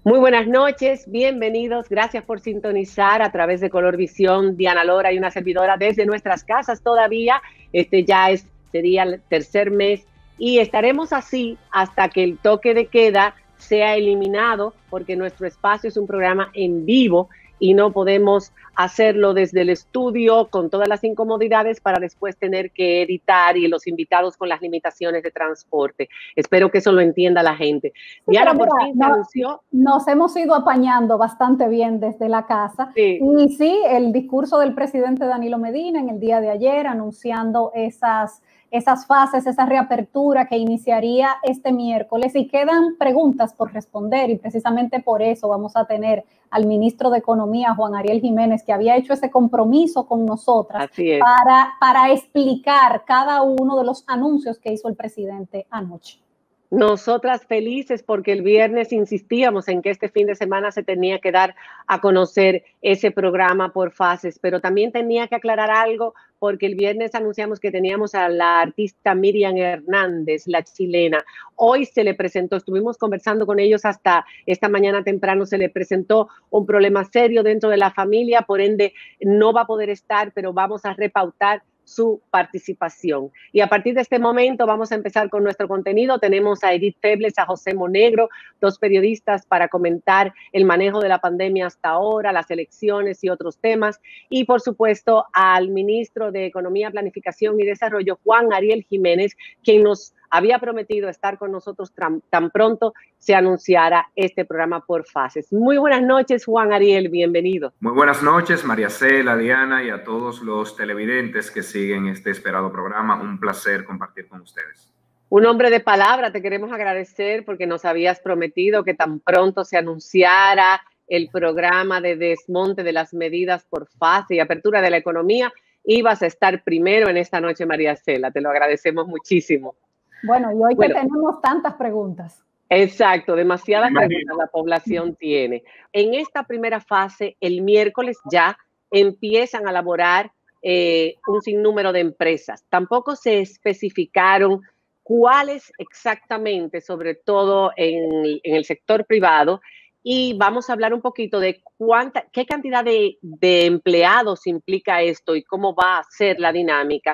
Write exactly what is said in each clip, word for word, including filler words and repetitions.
Muy buenas noches, bienvenidos, gracias por sintonizar a través de Color Visión. Diana Lora y una servidora desde nuestras casas todavía. Este ya es, sería el tercer mes y estaremos así hasta que el toque de queda sea eliminado, porque nuestro espacio es un programa en vivo y no podemos hacerlo desde el estudio con todas las incomodidades para después tener que editar y los invitados con las limitaciones de transporte. Espero que eso lo entienda la gente. Sí, Diana, mira, por fin no, se anunció. Nos hemos ido apañando bastante bien desde la casa. Sí. Y sí, el discurso del presidente Danilo Medina en el día de ayer anunciando esas, esas fases, esa reapertura que iniciaría este miércoles, y quedan preguntas por responder, y precisamente por eso vamos a tener al ministro de Economía, Juan Ariel Jiménez, que había hecho ese compromiso con nosotras para, para explicar cada uno de los anuncios que hizo el presidente anoche. Nosotras felices porque el viernes insistíamos en que este fin de semana se tenía que dar a conocer ese programa por fases, pero también tenía que aclarar algo porque el viernes anunciamos que teníamos a la artista Miriam Hernández, la chilena. Hoy se le presentó, estuvimos conversando con ellos hasta esta mañana temprano, se le presentó un problema serio dentro de la familia, por ende no va a poder estar, pero vamos a repautar su participación. Y a partir de este momento vamos a empezar con nuestro contenido. Tenemos a Edith Febles, a José Monegro, dos periodistas para comentar el manejo de la pandemia hasta ahora, las elecciones y otros temas. Y por supuesto al ministro de Economía, Planificación y Desarrollo, Juan Ariel Jiménez, quien nos había prometido estar con nosotros tan, tan pronto se anunciara este programa por fases. Muy buenas noches, Juan Ariel, bienvenido. Muy buenas noches, María Cela, Diana, y a todos los televidentes que siguen este esperado programa. Un placer compartir con ustedes. Un hombre de palabra, te queremos agradecer porque nos habías prometido que tan pronto se anunciara el programa de desmonte de las medidas por fase y apertura de la economía, ibas a estar primero en esta noche, María Cela. Te lo agradecemos muchísimo. Bueno, y hoy bueno, que tenemos tantas preguntas. Exacto, demasiadas preguntas la población tiene. En esta primera fase, el miércoles ya empiezan a elaborar eh, un sinnúmero de empresas. Tampoco se especificaron cuáles exactamente, sobre todo en, en el sector privado, y vamos a hablar un poquito de cuánta, qué cantidad de, de empleados implica esto y cómo va a ser la dinámica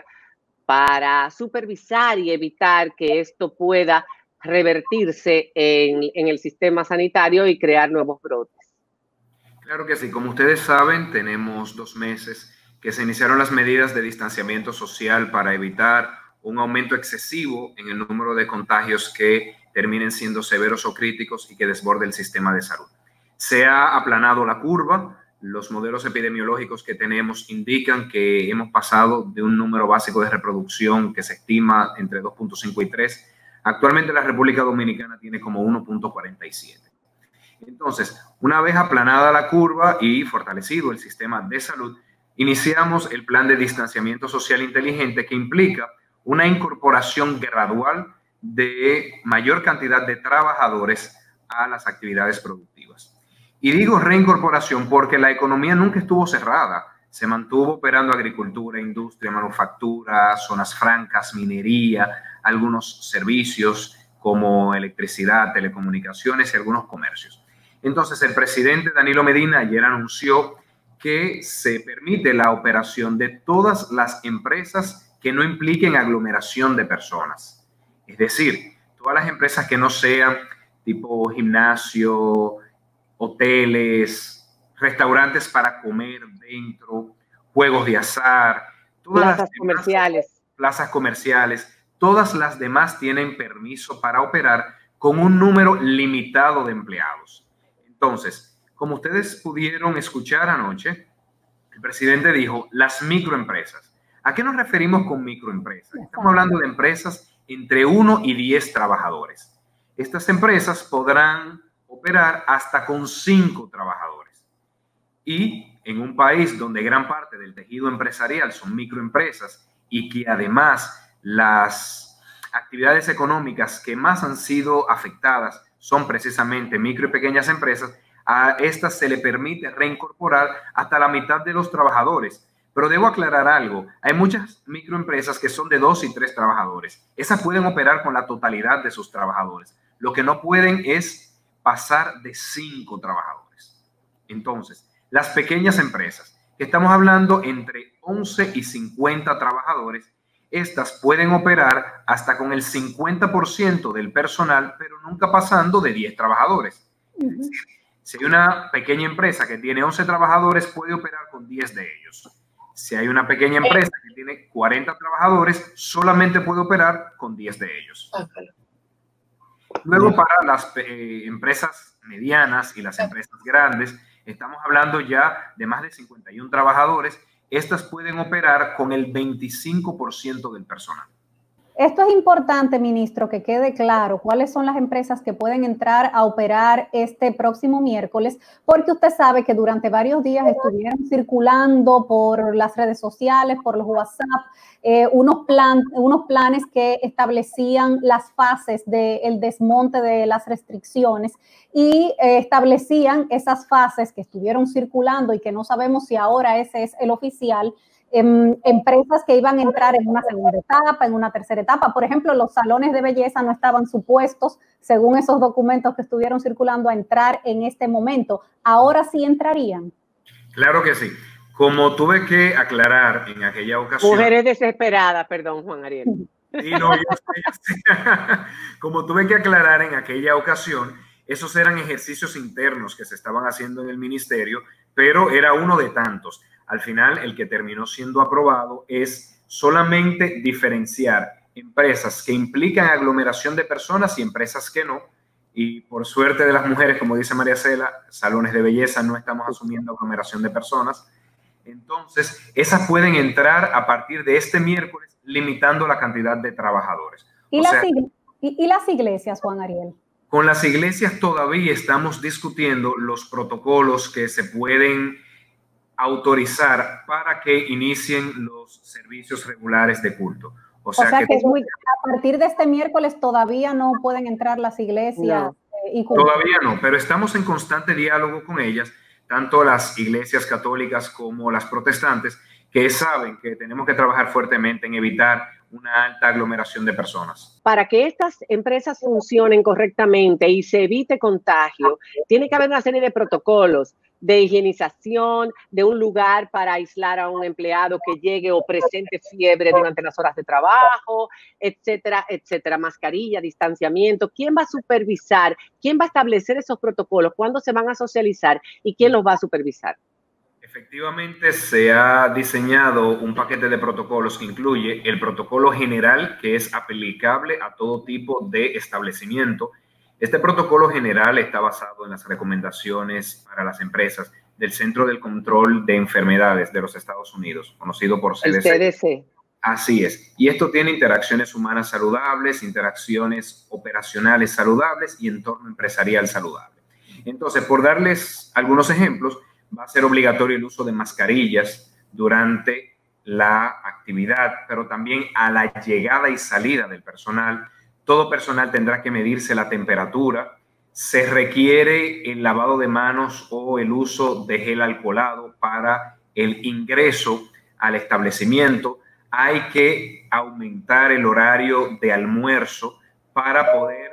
para supervisar y evitar que esto pueda revertirse en, en el sistema sanitario y crear nuevos brotes. Claro que sí. Como ustedes saben, tenemos dos meses que se iniciaron las medidas de distanciamiento social para evitar un aumento excesivo en el número de contagios que terminen siendo severos o críticos y que desborde el sistema de salud. Se ha aplanado la curva. Los modelos epidemiológicos que tenemos indican que hemos pasado de un número básico de reproducción que se estima entre dos punto cinco y tres. Actualmente la República Dominicana tiene como uno punto cuarenta y siete. Entonces, una vez aplanada la curva y fortalecido el sistema de salud, iniciamos el plan de distanciamiento social inteligente que implica una incorporación gradual de mayor cantidad de trabajadores a las actividades productivas. Y digo reincorporación porque la economía nunca estuvo cerrada. Se mantuvo operando agricultura, industria, manufactura, zonas francas, minería, algunos servicios como electricidad, telecomunicaciones y algunos comercios. Entonces, el presidente Danilo Medina ayer anunció que se permite la operación de todas las empresas que no impliquen aglomeración de personas. Es decir, todas las empresas que no sean tipo gimnasio, hoteles, restaurantes para comer dentro, juegos de azar, todas plazas las demás, comerciales. plazas comerciales, todas las demás tienen permiso para operar con un número limitado de empleados. Entonces, como ustedes pudieron escuchar anoche, el presidente dijo las microempresas. ¿A qué nos referimos con microempresas? Estamos hablando de empresas entre uno y diez trabajadores. Estas empresas podrán operar hasta con cinco trabajadores. Y en un país donde gran parte del tejido empresarial son microempresas y que además las actividades económicas que más han sido afectadas son precisamente micro y pequeñas empresas, a estas se le permite reincorporar hasta la mitad de los trabajadores. Pero debo aclarar algo, hay muchas microempresas que son de dos y tres trabajadores. Esas pueden operar con la totalidad de sus trabajadores. Lo que no pueden es pasar de cinco trabajadores. Entonces, las pequeñas empresas, que estamos hablando entre once y cincuenta trabajadores, estas pueden operar hasta con el cincuenta por ciento del personal, pero nunca pasando de diez trabajadores. Uh-huh. Es decir, si hay una pequeña empresa que tiene once trabajadores, puede operar con diez de ellos. Si hay una pequeña empresa que tiene cuarenta trabajadores, solamente puede operar con diez de ellos. Okay. Luego, para las eh, empresas medianas y las empresas grandes, estamos hablando ya de más de cincuenta y uno trabajadores. Estas pueden operar con el veinticinco por ciento del personal. Esto es importante, ministro, que quede claro cuáles son las empresas que pueden entrar a operar este próximo miércoles, porque usted sabe que durante varios días estuvieron circulando por las redes sociales, por los WhatsApp, eh, unos, plan, unos planes que establecían las fases del desmonte de las restricciones y eh, establecían esas fases que estuvieron circulando y que no sabemos si ahora ese es el oficial. En empresas que iban a entrar en una segunda etapa, en una tercera etapa. Por ejemplo, los salones de belleza no estaban supuestos, según esos documentos que estuvieron circulando, a entrar en este momento. ¿Ahora sí entrarían? Claro que sí. Como tuve que aclarar en aquella ocasión... Mujeres desesperadas, perdón, Juan Ariel. Y no, yo sé, yo sé. Como tuve que aclarar en aquella ocasión, esos eran ejercicios internos que se estaban haciendo en el ministerio, pero era uno de tantos. Al final, el que terminó siendo aprobado es solamente diferenciar empresas que implican aglomeración de personas y empresas que no. Y por suerte de las mujeres, como dice María Cela, salones de belleza no estamos asumiendo aglomeración de personas. Entonces, esas pueden entrar a partir de este miércoles, limitando la cantidad de trabajadores. ¿Y, las, sea, y, y las iglesias, Juan Ariel? Con las iglesias todavía estamos discutiendo los protocolos que se pueden autorizar para que inicien los servicios regulares de culto. O sea, o sea que, que es muy, a partir de este miércoles todavía no pueden entrar las iglesias. No. Eh, y todavía no, pero estamos en constante diálogo con ellas, tanto las iglesias católicas como las protestantes, que saben que tenemos que trabajar fuertemente en evitar una alta aglomeración de personas. Para que estas empresas funcionen correctamente y se evite contagio, tiene que haber una serie de protocolos de higienización, de un lugar para aislar a un empleado que llegue o presente fiebre durante las horas de trabajo, etcétera, etcétera, mascarilla, distanciamiento. ¿Quién va a supervisar? ¿Quién va a establecer esos protocolos? ¿Cuándo se van a socializar? ¿Y quién los va a supervisar? Efectivamente, se ha diseñado un paquete de protocolos que incluye el protocolo general, que es aplicable a todo tipo de establecimiento. Este protocolo general está basado en las recomendaciones para las empresas del Centro del Control de Enfermedades de los Estados Unidos, conocido por C D C. El C D C. Así es. Y esto tiene interacciones humanas saludables, interacciones operacionales saludables y entorno empresarial saludable. Entonces, por darles algunos ejemplos, va a ser obligatorio el uso de mascarillas durante la actividad, pero también a la llegada y salida del personal. Todo personal tendrá que medirse la temperatura. Se requiere el lavado de manos o el uso de gel alcoholado para el ingreso al establecimiento. Hay que aumentar el horario de almuerzo para poder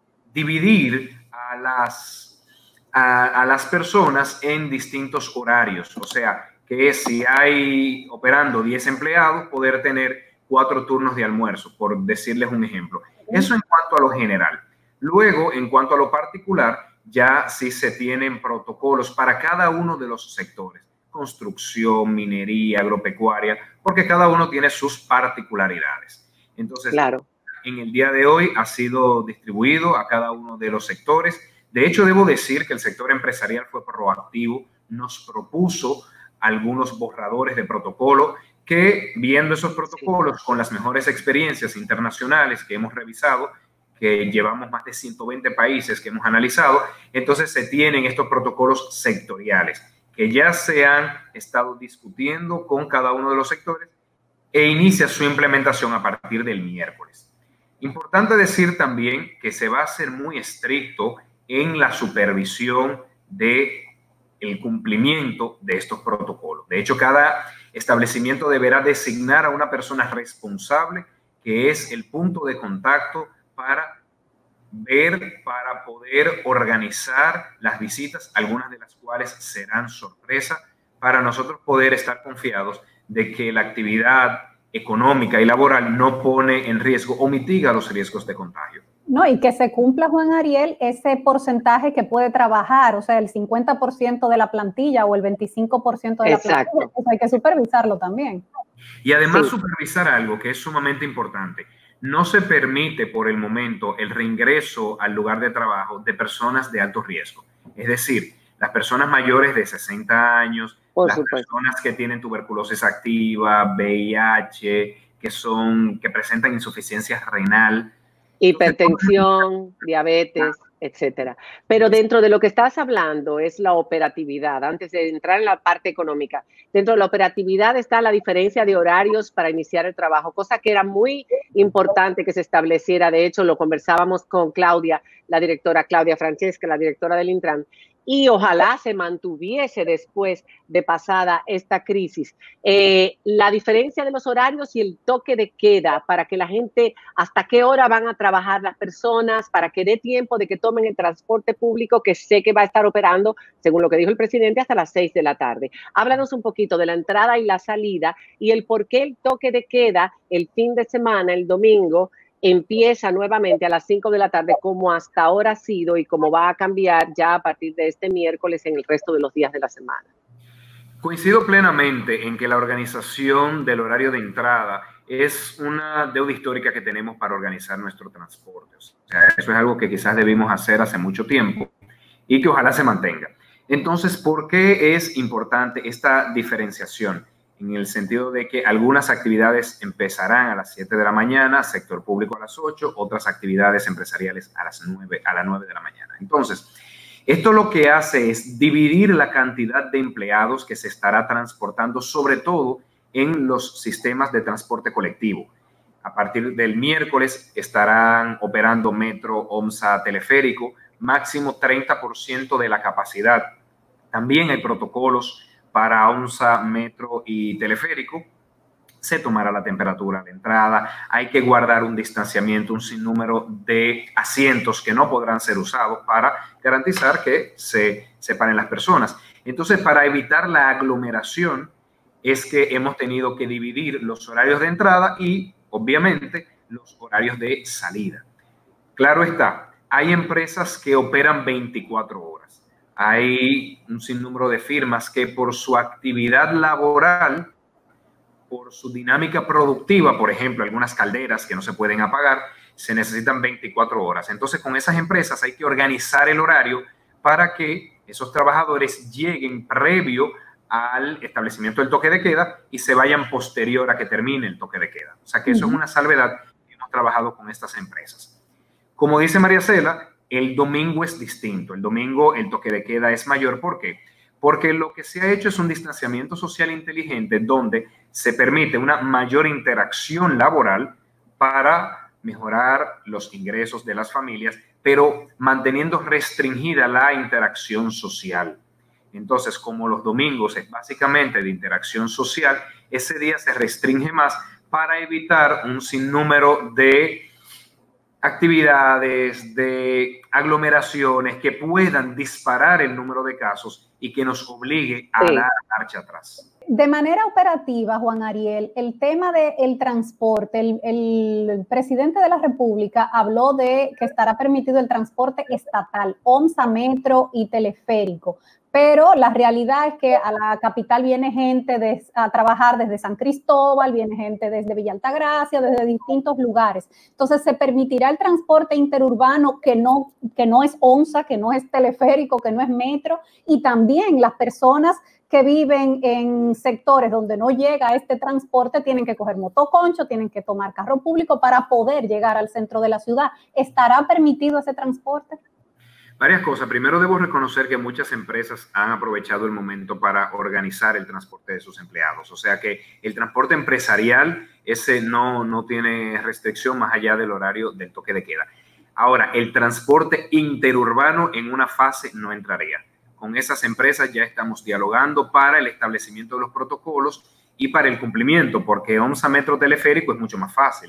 dividir a las, a, a las personas en distintos horarios. O sea, que si hay operando diez empleados, poder tener cuatro turnos de almuerzo, por decirles un ejemplo. Eso en cuanto a lo general. Luego, en cuanto a lo particular, ya sí se tienen protocolos para cada uno de los sectores. Construcción, minería, agropecuaria, porque cada uno tiene sus particularidades. Entonces, claro, en el día de hoy ha sido distribuido a cada uno de los sectores. De hecho, debo decir que el sector empresarial fue proactivo, nos propuso algunos borradores de protocolo que, viendo esos protocolos con las mejores experiencias internacionales que hemos revisado, que llevamos más de ciento veinte países que hemos analizado, entonces se tienen estos protocolos sectoriales que ya se han estado discutiendo con cada uno de los sectores e inicia su implementación a partir del miércoles. Importante decir también que se va a ser muy estricto en la supervisión de el cumplimiento de estos protocolos. De hecho, cada establecimiento deberá designar a una persona responsable que es el punto de contacto para ver para poder organizar las visitas, algunas de las cuales serán sorpresa, para nosotros poder estar confiados de que la actividad económica y laboral no pone en riesgo o mitiga los riesgos de contagio. No, y que se cumpla, Juan Ariel, ese porcentaje que puede trabajar, o sea, el cincuenta por ciento de la plantilla o el veinticinco por ciento de la Exacto. plantilla, pues hay que supervisarlo también. Y además Sí. supervisar algo que es sumamente importante. No se permite por el momento el reingreso al lugar de trabajo de personas de alto riesgo. Es decir, las personas mayores de sesenta años, Por las supuesto. personas que tienen tuberculosis activa, V I H, que, son, que presentan insuficiencia renal. Hipertensión, diabetes, etcétera. Pero dentro de lo que estás hablando es la operatividad. Antes de entrar en la parte económica, dentro de la operatividad está la diferencia de horarios para iniciar el trabajo, cosa que era muy importante que se estableciera. De hecho, lo conversábamos con Claudia, la directora Claudia Francesca, la directora del Intran, y ojalá se mantuviese después de pasada esta crisis. Eh, la diferencia de los horarios y el toque de queda para que la gente, hasta qué hora van a trabajar las personas, para que dé tiempo de que tomen el transporte público, que sé que va a estar operando, según lo que dijo el presidente, hasta las seis de la tarde. Háblanos un poquito de la entrada y la salida y el por qué el toque de queda el fin de semana, el domingo, empieza nuevamente a las cinco de la tarde, como hasta ahora ha sido y como va a cambiar ya a partir de este miércoles en el resto de los días de la semana. Coincido plenamente en que la organización del horario de entrada es una deuda histórica que tenemos para organizar nuestro transporte. O sea, eso es algo que quizás debimos hacer hace mucho tiempo y que ojalá se mantenga. Entonces, ¿por qué es importante esta diferenciación? En el sentido de que algunas actividades empezarán a las siete de la mañana, sector público a las ocho, otras actividades empresariales a las nueve, a las nueve de la mañana. Entonces, esto lo que hace es dividir la cantidad de empleados que se estará transportando, sobre todo en los sistemas de transporte colectivo. A partir del miércoles estarán operando metro, OMSA, teleférico, máximo treinta por ciento de la capacidad. También hay protocolos para OMSA, metro y teleférico. Se tomará la temperatura de entrada, hay que guardar un distanciamiento, un sinnúmero de asientos que no podrán ser usados para garantizar que se separen las personas. Entonces, para evitar la aglomeración, es que hemos tenido que dividir los horarios de entrada y, obviamente, los horarios de salida. Claro está, hay empresas que operan veinticuatro horas. Hay un sinnúmero de firmas que por su actividad laboral, por su dinámica productiva, por ejemplo, algunas calderas que no se pueden apagar, se necesitan veinticuatro horas. Entonces, con esas empresas hay que organizar el horario para que esos trabajadores lleguen previo al establecimiento del toque de queda y se vayan posterior a que termine el toque de queda. O sea que eso uh-huh. es una salvedad que hemos trabajado con estas empresas. Como dice María Cela, el domingo es distinto. El domingo el toque de queda es mayor. ¿Por qué? Porque lo que se ha hecho es un distanciamiento social inteligente donde se permite una mayor interacción laboral para mejorar los ingresos de las familias, pero manteniendo restringida la interacción social. Entonces, como los domingos es básicamente de interacción social, ese día se restringe más para evitar un sinnúmero de actividades, de aglomeraciones que puedan disparar el número de casos y que nos obligue a sí. dar marcha atrás. De manera operativa, Juan Ariel, el tema del transporte, el, el presidente de la República habló de que estará permitido el transporte estatal, OMSA, metro y teleférico, pero la realidad es que a la capital viene gente de, a trabajar desde San Cristóbal, viene gente desde Villa Altagracia, desde distintos lugares. Entonces, se permitirá el transporte interurbano que no, que no es OMSA, que no es teleférico, que no es metro, y también las personas que viven en sectores donde no llega este transporte tienen que coger motoconcho, tienen que tomar carro público para poder llegar al centro de la ciudad. ¿Estará permitido ese transporte? Varias cosas. Primero, debo reconocer que muchas empresas han aprovechado el momento para organizar el transporte de sus empleados. O sea que el transporte empresarial, ese no, no tiene restricción más allá del horario del toque de queda. Ahora, el transporte interurbano en una fase no entraría. Con esas empresas ya estamos dialogando para el establecimiento de los protocolos y para el cumplimiento, porque OMSA, metro, teleférico es mucho más fácil.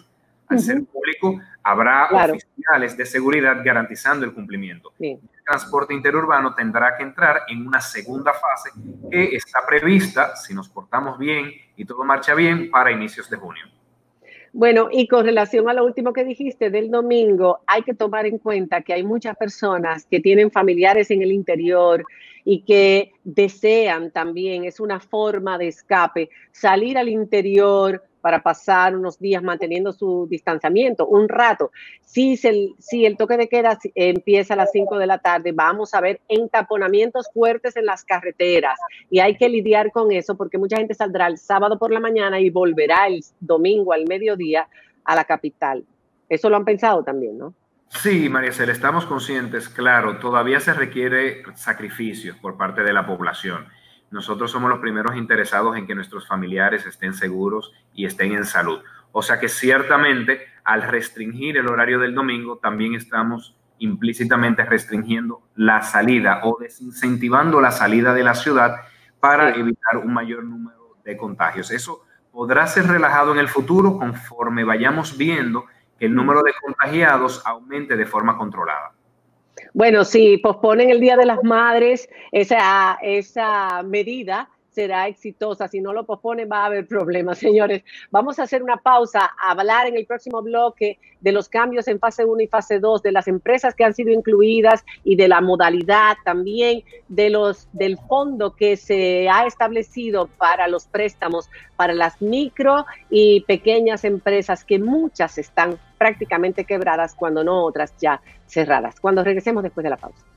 Al Uh-huh. ser público, habrá Claro. oficiales de seguridad garantizando el cumplimiento. Sí. El transporte interurbano tendrá que entrar en una segunda fase que está prevista, si nos portamos bien y todo marcha bien, para inicios de junio. Bueno, y con relación a lo último que dijiste del domingo, hay que tomar en cuenta que hay muchas personas que tienen familiares en el interior y que desean también, es una forma de escape, salir al interior para pasar unos días manteniendo su distanciamiento, un rato. Si, se, si el toque de queda empieza a las cinco de la tarde, vamos a ver entaponamientos fuertes en las carreteras y hay que lidiar con eso porque mucha gente saldrá el sábado por la mañana y volverá el domingo al mediodía a la capital. Eso lo han pensado también, ¿no? Sí, María Cel, estamos conscientes, claro, todavía se requiere sacrificios por parte de la población. Nosotros somos los primeros interesados en que nuestros familiares estén seguros y estén en salud. O sea que ciertamente al restringir el horario del domingo también estamos implícitamente restringiendo la salida o desincentivando la salida de la ciudad para sí. evitar un mayor número de contagios. Eso podrá ser relajado en el futuro conforme vayamos viendo que el número de contagiados aumente de forma controlada. Bueno, si posponen el Día de las Madres, esa, esa medida será exitosa. Si no lo posponen, va a haber problemas, señores. Vamos a hacer una pausa, a hablar en el próximo bloque de los cambios en fase uno y fase dos, de las empresas que han sido incluidas y de la modalidad también, de los, del fondo que se ha establecido para los préstamos para las micro y pequeñas empresas, que muchas están prácticamente quebradas, cuando no otras ya cerradas. Cuando regresemos después de la pausa.